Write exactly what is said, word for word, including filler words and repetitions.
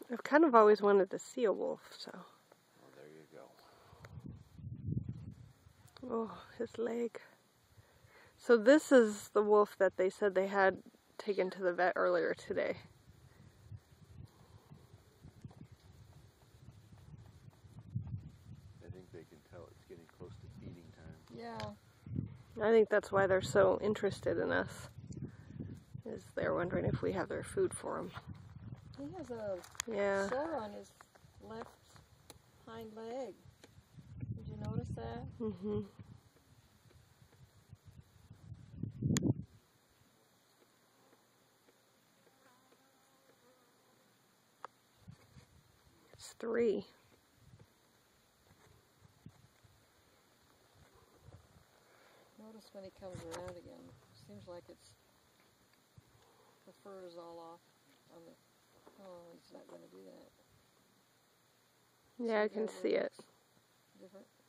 I've kind of always wanted to see a wolf, so. Well, there you go. Oh, his leg. So this is the wolf that they said they had taken to the vet earlier today. I think they can tell it's getting close to feeding time. Yeah. I think that's why they're so interested in us, is they're wondering if we have their food for them. He has a Yeah. sore on his left hind leg. Did you notice that? Mm-hmm. It's three. Notice when he comes around again. Seems like it's the fur is all off on the. Oh, he's not going to do that. Yeah, I can see it. Different.